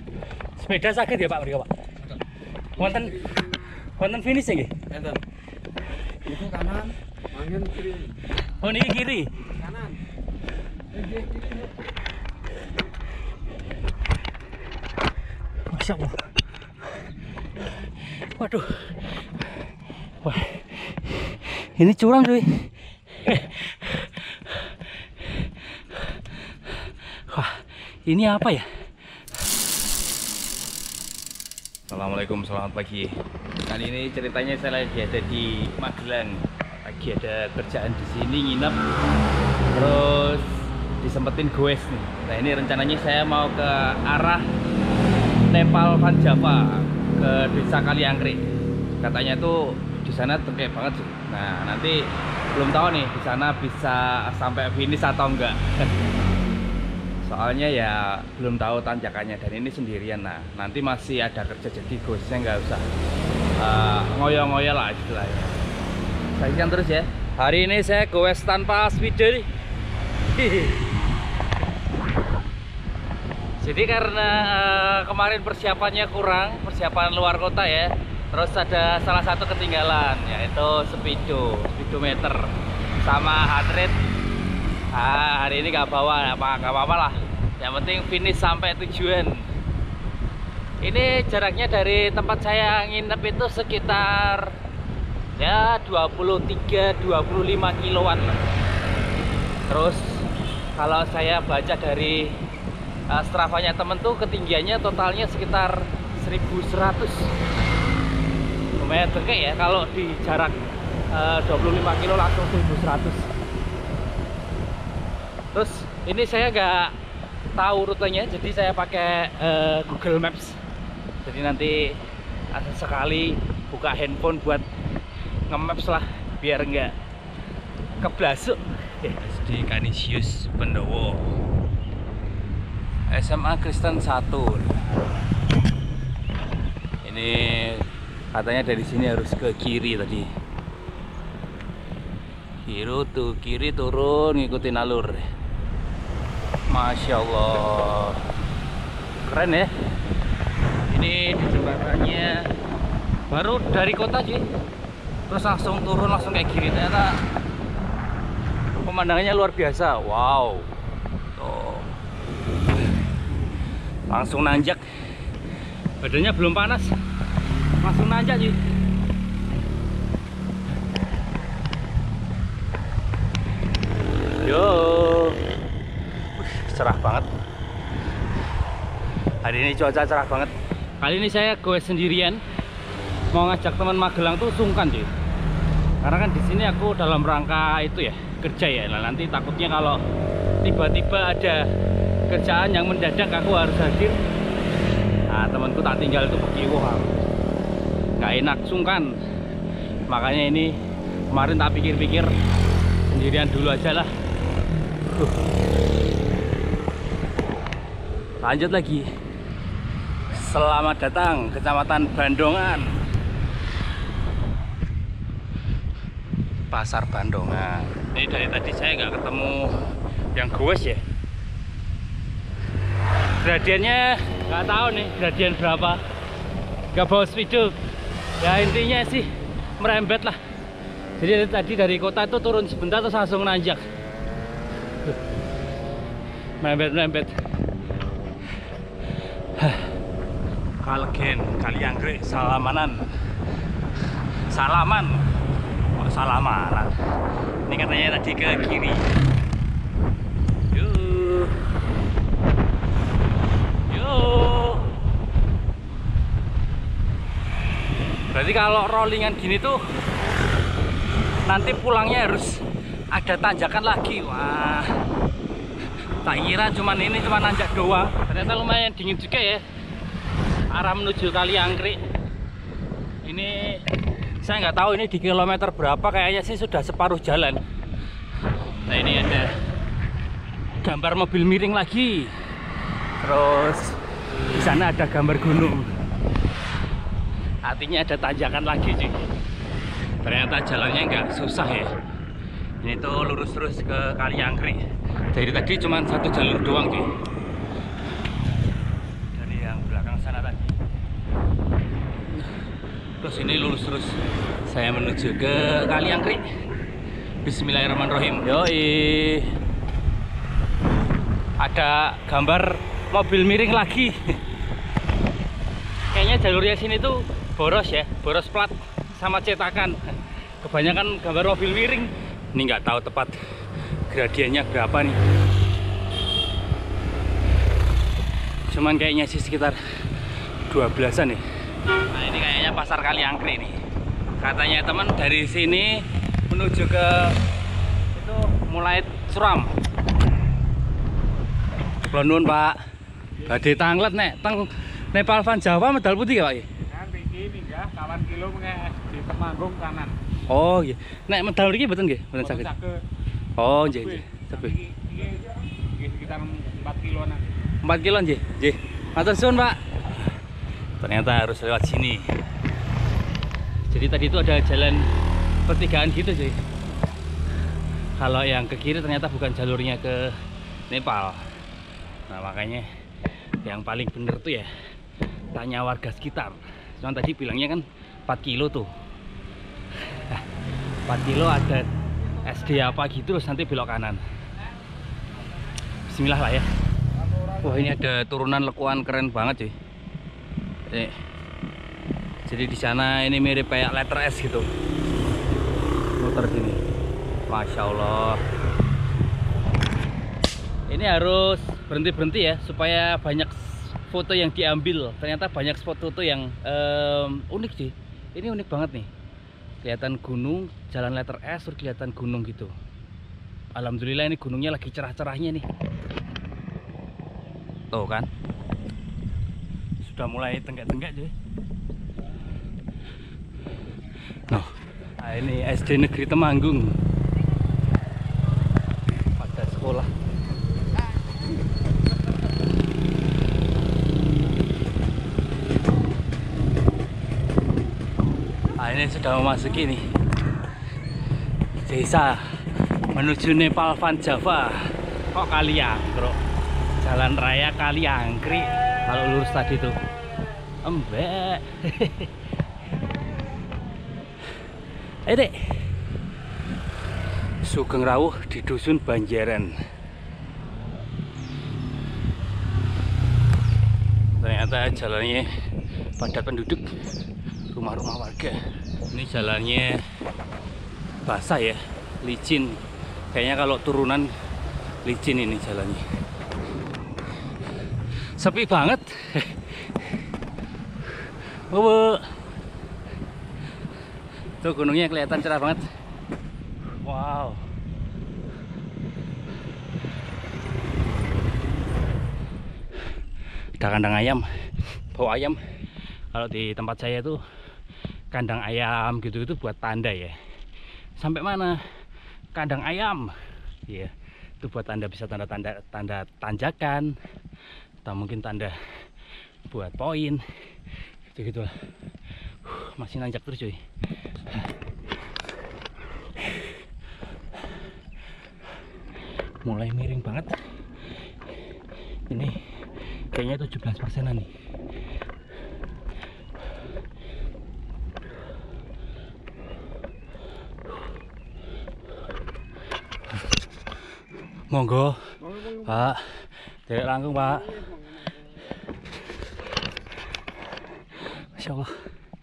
Sepeda sakit ya Pak mriki Pak? Wonten finish nggih? Enten. Itu kanan, manggen kiri. Oh niki kiri. Kanan. Kiri. Masya Allah. Waduh. Wah. Ini curang cuy. Wah, ini apa ya? Assalamualaikum, selamat pagi. Kali ini ceritanya saya lagi ada di Magelang, lagi ada kerjaan di sini nginep, terus disempetin goes nih. Nah ini rencananya saya mau ke arah Nepal Van Java ke Desa Kaliangkrik. Katanya tuh di sana terkait banget sih. Nah nanti belum tahu nih di sana bisa sampai finish atau enggak. Soalnya ya belum tahu tanjakannya dan ini sendirian. Nah nanti masih ada kerja jadi goesnya nggak usah ngoyo-ngoyo lah istilahnya. Saksikan terus ya. Hari ini saya goes tanpa speeder nih. Jadi karena kemarin persiapannya kurang, persiapan luar kota ya. Terus ada salah satu ketinggalan, yaitu speedometer sama heart rate. Hari ini nggak bawa, nggak apa-apa lah. Yang penting finish sampai tujuan. Ini jaraknya dari tempat saya nginep itu sekitar ya 23-25 kiloan. Terus kalau saya baca dari Strava-nya temen tuh ketinggiannya totalnya sekitar 1100. Lumayan dekat ya kalau di jarak 25 kilo langsung 1100. Terus ini saya nggak tahu rutenya, jadi saya pakai Google Maps. Jadi nanti sekali buka handphone buat nge-maps lah biar nggak keblasuk. SD Kanisius Pendowo, SMA Kristen 1. Ini katanya dari sini harus ke kiri tadi. Kiri turun ngikutin alur. Masya Allah, keren ya. Ini di jembatannya baru dari kota sih, terus langsung turun langsung kayak gini. Ternyata pemandangannya luar biasa. Wow, tuh. Langsung nanjak, badannya belum panas, langsung nanjak sih. Yo, cerah banget. Hari ini cuaca cerah banget. Kali ini saya goes sendirian. Mau ngajak teman Magelang tuh sungkan sih. Karena kan di sini aku dalam rangka itu ya, kerja ya. Nah, nanti takutnya kalau tiba-tiba ada kerjaan yang mendadak aku harus hadir. Nah, temanku tak tinggal itu pergi, wah nggak enak, sungkan. Makanya ini kemarin tak pikir-pikir sendirian dulu aja lah. Lanjut lagi. Selamat datang Kecamatan Bandongan, Pasar Bandongan. Ini dari tadi saya nggak ketemu yang goes ya. Gradiennya nggak tahu nih gradien berapa. Nggak bawa speedo. Ya intinya sih merembet lah. Jadi tadi dari kota itu turun sebentar terus langsung nanjak. Merembet. Kalgen, Kaliangkrik, Salaman. Oh, Salamanan. Ini katanya tadi ke kiri. Yuk. Berarti kalau rollingan gini tuh nanti pulangnya harus ada tanjakan lagi. Wah, tak kira cuman nanjak doang. Ternyata lumayan dingin juga ya. Arah menuju Kaliangkrik. Ini saya nggak tahu ini di kilometer berapa, kayaknya sih sudah separuh jalan. Nah ini ada gambar mobil miring lagi. Terus di sana ada gambar gunung. Artinya ada tanjakan lagi sih. Ternyata jalannya nggak susah ya. Ini tuh lurus terus ke Kaliangkrik. Dari tadi cuma satu jalur doang sih. Dari yang belakang Terus ini lurus terus. Saya menuju ke Kali Angkrik. Bismillahirrahmanirrahim. Yoi. Ada gambar mobil miring lagi. Kayaknya jalurnya sini tuh boros ya, boros plat sama cetakan. Kebanyakan gambar mobil miring. Ini nggak tahu tepat gradiennya berapa nih. Cuman kayaknya sih sekitar 12-an nih. Nah ini kayaknya pasar Kali Angkrik nih. Katanya teman dari sini menuju ke itu mulai suram. Kula nuwun Pak. Badhe tanglet nek teng Nepal Van Java medal putih ya Pak? Kan iki minggah kawan kilo menges di Temanggung kanan. Oh nggih. Nek medal mriki mboten nggih, mboten saged. Oh nggih nggih. Tapi Iki sekitar 4 kiloan. 4 kilo nggih. Nggih. Matur suwun Pak. Ternyata harus lewat sini. Jadi tadi itu ada jalan pertigaan gitu cuy. Kalau yang ke kiri ternyata bukan jalurnya ke Nepal. Nah makanya yang paling bener tuh ya tanya warga sekitar. Cuman tadi bilangnya kan 4 kilo tuh. 4 kilo ada SD apa gitu terus nanti belok kanan. Bismillah lah ya. Wah ini ada turunan lekuan keren banget cuy. Jadi di sana ini mirip kayak letter S gitu. Muter sini. Masya Allah. Ini harus berhenti-berhenti ya supaya banyak foto yang diambil. Ternyata banyak spot foto yang unik sih. Ini unik banget nih. Kelihatan gunung, jalan letter S, terus kelihatan gunung gitu. Alhamdulillah ini gunungnya lagi cerah-cerahnya nih. Tuh kan. Sudah mulai tenggak-tenggak cuy. Nah ini SD Negeri Temanggung. Pada sekolah. Ini sudah memasuki nih desa menuju Nepal Van Java. Kok Kali Angkrik, jalan raya Kali Angkrik. Kalau lurus tadi tuh embek. Dek, Sugeng Rawuh di Dusun Banjaran. Ternyata jalannya padat penduduk, rumah-rumah warga. Ini jalannya basah ya, licin. Kayaknya kalau turunan licin ini jalannya. Sepi banget. Tuh gunungnya kelihatan cerah banget. Wow. Ada kandang ayam, bau ayam. Kalau di tempat saya tuh kandang ayam gitu-gitu buat tanda ya. Sampai mana? Kandang ayam. Iya. Itu buat tanda, bisa tanda tanjakan atau mungkin tanda buat poin. Gitu-gitu lah. Masih nanjak terus cuy. Mulai miring banget. Ini kayaknya 17%-an nih. Monggo, Pak. Derek langkung, Pak. Masya Allah.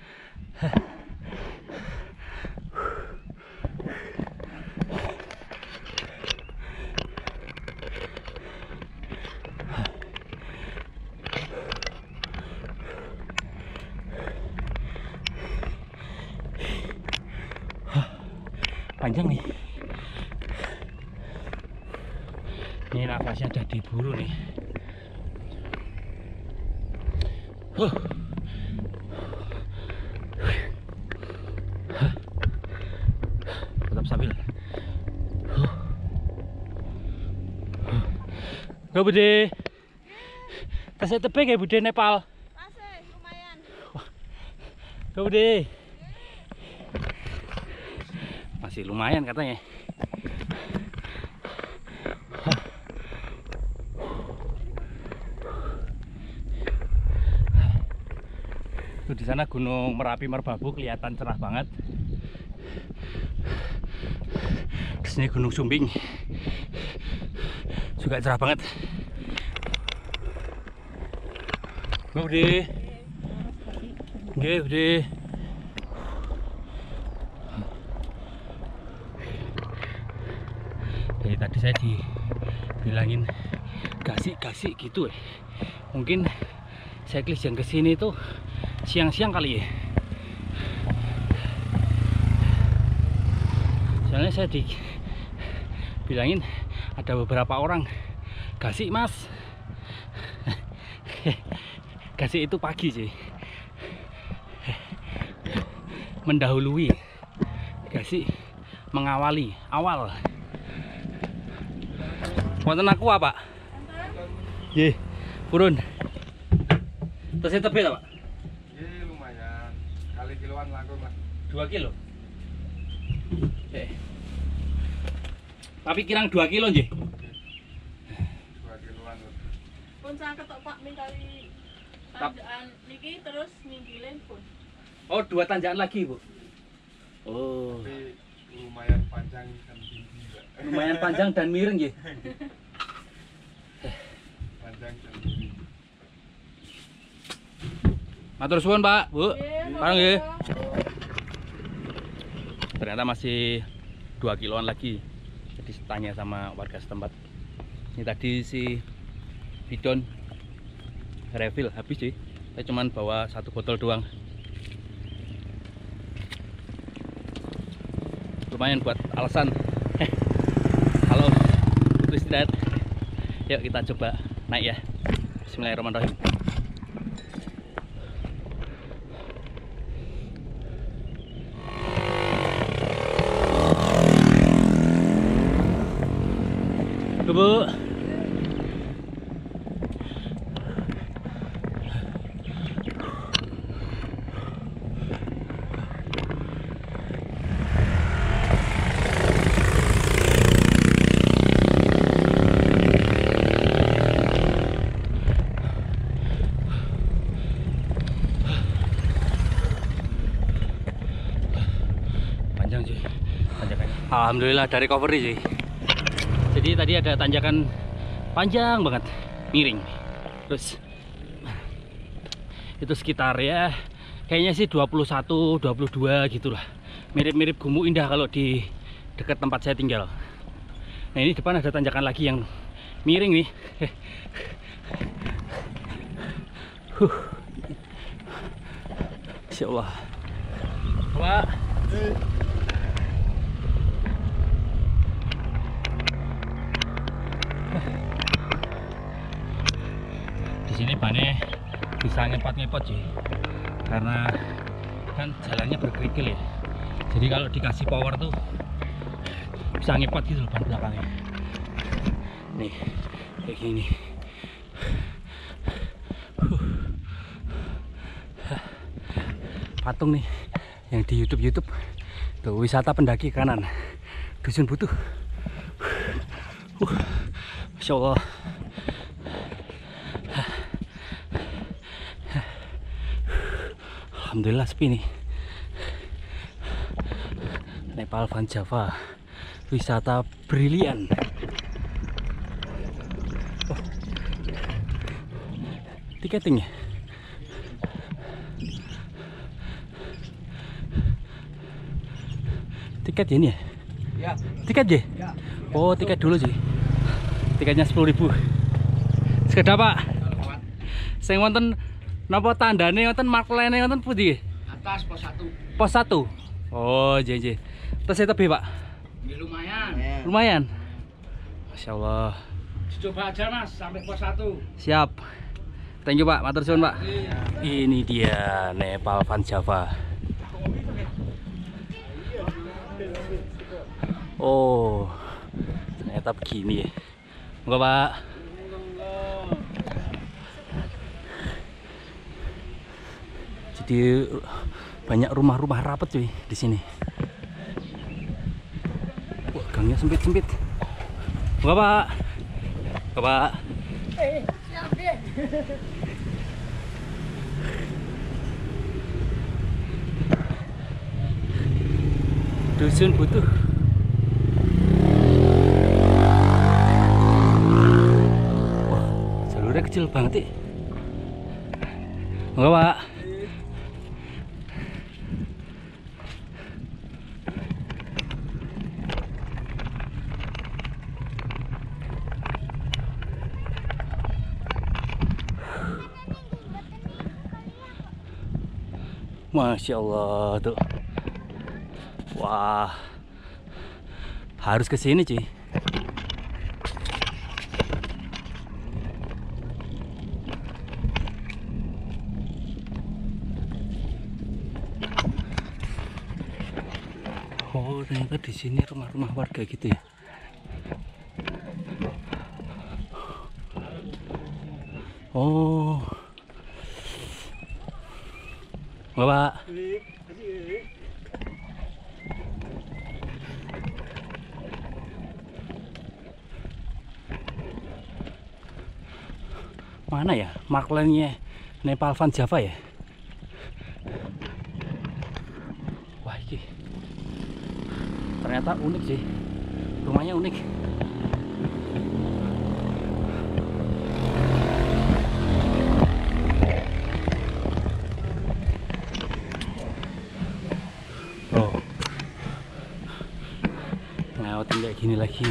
Panjang nih. Ini nafasnya udah diburu nih. Tetap stabil. Go Bude. Tasnya tebing ya Bude Nepal. Masih lumayan. Go Bude. Masih lumayan katanya. Tuh di sana Gunung Merapi Merbabu kelihatan cerah banget. Di sini Gunung Sumbing juga cerah banget. Udah. Oke, udah. Dari tadi saya dibilangin gasik-gasik gitu. Mungkin cyclist yang kesini tuh siang-siang kali ya. Soalnya saya dibilangin ada beberapa orang gasik mas. Gasik itu pagi sih, mendahului. Gasik mengawali awal. Wonten aku apa? Nggih, purun. Terus tebel Pak? Iya lumayan, kali kiloan langkung lah. 2 kilo. Tapi kirang 2 kilo nggih. 2 kiloan. Pun saya ketok Pak minggali tanjakan niki terus minggilin pun. Oh, 2 tanjakan lagi, Bu. Oh. Tapi lumayan panjang dan tinggi juga. Lumayan panjang dan miring nggih. Panjang dan tinggi. Matur suwun, Pak, Bu. Parang nggih. Iya. Ternyata masih 2 kiloan lagi. Jadi tanya sama warga setempat. Ini tadi si bidon refill habis sih. Saya cuman bawa 1 botol doang. Lumayan buat alasan. Halo, butuh istirahat. Yuk kita coba naik ya. Bismillahirrahmanirrahim. Bu. Panjang sih tanjakannya. Alhamdulillah dari recovery sih. Jadi tadi ada tanjakan panjang banget, miring. Terus itu sekitar ya kayaknya sih 21, 22 gitulah. Mirip-mirip Gumuk Indah kalau di dekat tempat saya tinggal. Nah, ini depan ada tanjakan lagi yang miring nih. Insya Allah. Pak. Di sini bannya bisa ngepot-ngepot sih, karena kan jalannya berkerikil ya. Jadi kalau dikasih power tuh bisa ngepot gitu loh ban belakangnya. Nih kayak gini. Patung nih yang di YouTube tuh, wisata pendaki kanan Dusun Butuh. Masya Allah. Alhamdulillah sepi nih. Nepal Van Java, wisata brilian. Oh. Tiketing ya? Tiket ya ini ya? Ya. Tiket ya? Ya. Oh, tiket dulu sih. Tiketnya 10.000. Sekedap Pak. Sing wonten napa tandane wonten markline wonten pundi? Atas pos 1. Pos 1. Oh, nggih. Terus tebih, Pak? Ya, lumayan. Lumayan. Masya Allah. Coba aja Mas sampai pos 1. Siap. Thank you Pak, matur suwun Pak. Ini dia Nepal Van Java. Oh, ternyata begini ya. Moga Pak. Jadi banyak rumah-rumah rapat cuy di sini. Wah, gangnya sempit-sempit. Moga Pak. Moga Pak. Siap deh. Dusun butuh. Wah, jalurnya kecil banget ya. Enggak, Pak. Masya Allah tuh. Wah, harus ke sini cuy. Oh, ternyata di sini rumah-rumah warga gitu ya. Oh, Bapak. Mana ya marklannya Nepal Van Java ya? Wah, ini ternyata unik sih, rumahnya unik. Oh, ngelewatin kayak gini lagi.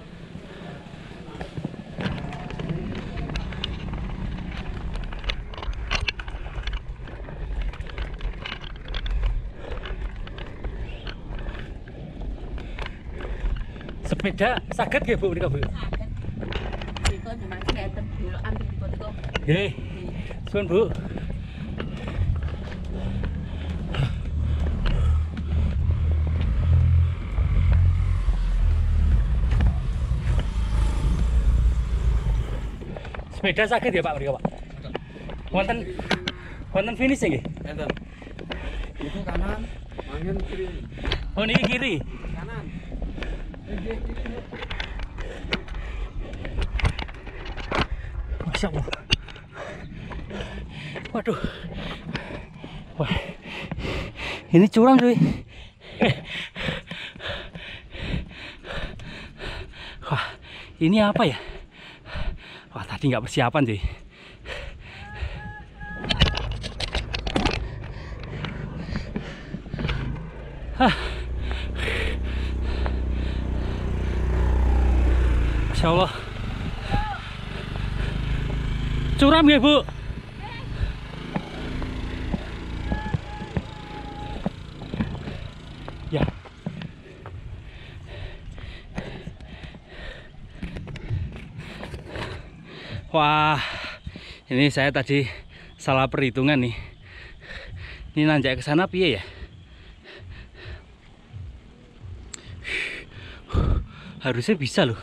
Sepeda sakit ya Bu, Bu? Sakit. Diko cuma ngeten dulu ambil diko. Nggih. Suwun Bu. Sepeda sakit ya Pak mriki Pak? Wonten finish nggih? Enten. Itu kanan, manggen kiri. Oh niki kiri. Kanan. Masya Allah. Waduh. Wah. Ini curang cuy. Wah, ini apa ya? Wah, tadi nggak persiapan cuy. Hah. Masya Allah. Curam ya Bu? Ya. Wah, ini saya tadi salah perhitungan nih. Ini nanjak ke sana piye ya? Harusnya bisa loh.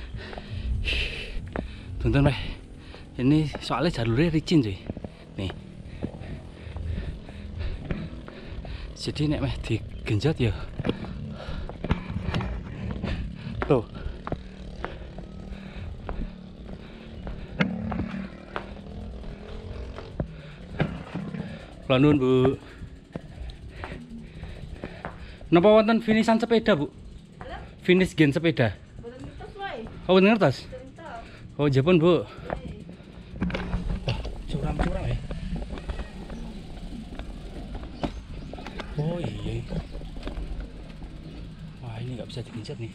Tonton weh. Ini soalnya jalurnya licin cuy. Nih. Jadi nek meh digenjot ya. Tuh. Lanun Bu. Napa wonten finishan sepeda Bu? Finish gen sepeda. Boten ngertos wae. Oh bener ngertos? Ngertos. Oh Jepun Bu. Wah, curam-curam ya. Oh iya. Wah ini nggak bisa digenjot nih.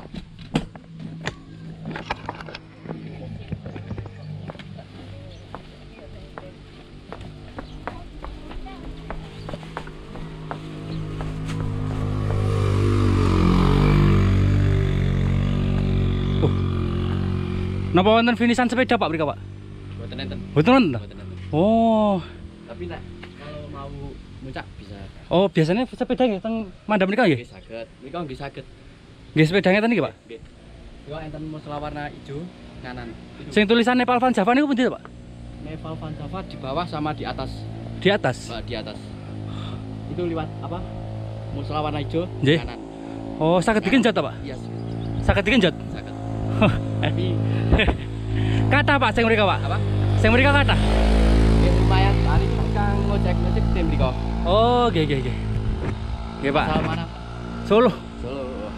Napa wonten finishan sepeda Pak mriki Pak? Mboten enten. Mboten wonten? Mboten enten. Oh. Tapi nek kalau mau muncak bisa. Oh, biasanya sepeda nggih teng mandam mriki nggih? Nggih saged. Nika nggih saged. Nggih sepeda ngeten iki Pak. Nggih. Nika enten musla warna hijau kanan. Itu. Sing tulisan Nepal Van Java niku pundi Pak? Nepal Van Java di bawah sama di atas. Di atas. Mbak, di atas. Itu lewat apa? Musla warna hijau Nggih. kanan. Oh, saged digenjot ta Pak? Iya, Saged digenjot. saged. Tapi Kata Pak sing mriki Pak. apa? Sing mriki kata. Nggih lumayan kali kang ngojek tim mriko. Oh, nggih nggih nggih. Nggih Pak. Asal mana? Solo. Solo.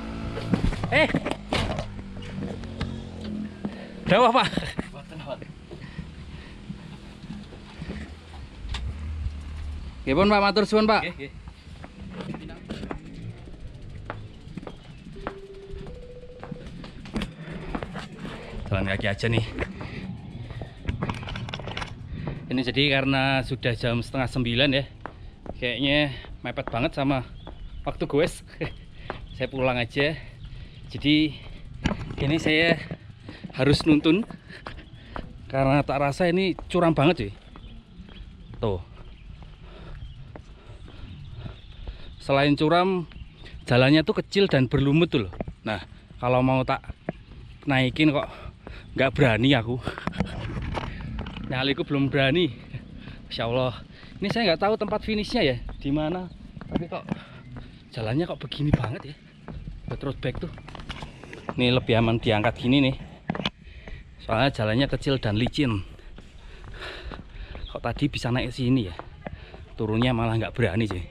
Dawah Pak. Nggih pun Pak, matur suwun Pak. Jalan kaki aja nih. Ini jadi karena sudah jam 8:30 ya. Kayaknya mepet banget sama waktu goes. Saya pulang aja. Jadi ini saya harus nuntun karena tak rasa ini curam banget sih. Tuh. Selain curam, jalannya tuh kecil dan berlumut tuh loh. Nah, kalau mau tak naikin kok nggak berani aku. Nyaliku belum berani. Masya Allah. Ini saya nggak tahu tempat finishnya ya di mana. Tapi kok jalannya kok begini banget ya. Buat road bike tuh. Ini lebih aman diangkat gini nih. Soalnya jalannya kecil dan licin. Kok tadi bisa naik sini ya. Turunnya malah nggak berani sih.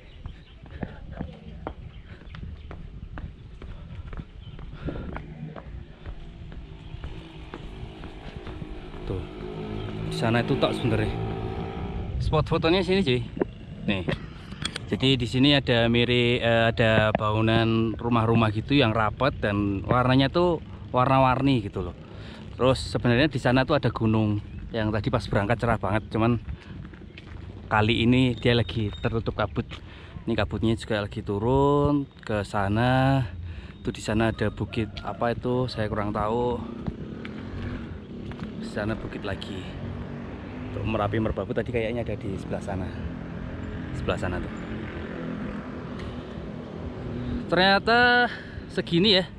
Tuh. Di sana itu tok sebenarnya. Spot fotonya sini cuy. Nih. Jadi di sini ada ada bangunan rumah-rumah gitu yang rapat dan warnanya tuh warna-warni gitu loh. Terus sebenarnya di sana tuh ada gunung yang tadi pas berangkat cerah banget, cuman kali ini dia lagi tertutup kabut. Ini kabutnya juga lagi turun ke sana. Tuh di sana ada bukit apa itu saya kurang tahu. Di sana bukit lagi. Tuh, Merapi Merbabu tadi kayaknya ada di sebelah sana. Sebelah sana tuh. Ternyata segini ya.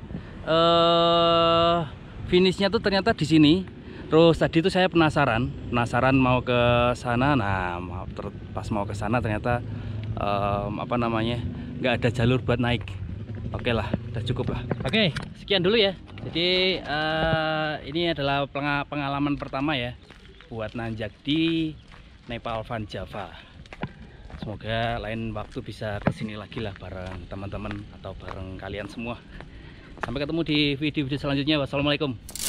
Finishnya tuh ternyata di sini. Terus tadi tuh saya penasaran mau ke sana. Nah, pas mau ke sana ternyata apa namanya, nggak ada jalur buat naik. Oke lah, udah cukup lah. Oke, sekian dulu ya. Jadi ini adalah pengalaman pertama ya buat nanjak di Nepal Van Java. Semoga lain waktu bisa kesini lagi lah bareng teman-teman atau bareng kalian semua. Sampai ketemu di video-video selanjutnya. Wassalamualaikum.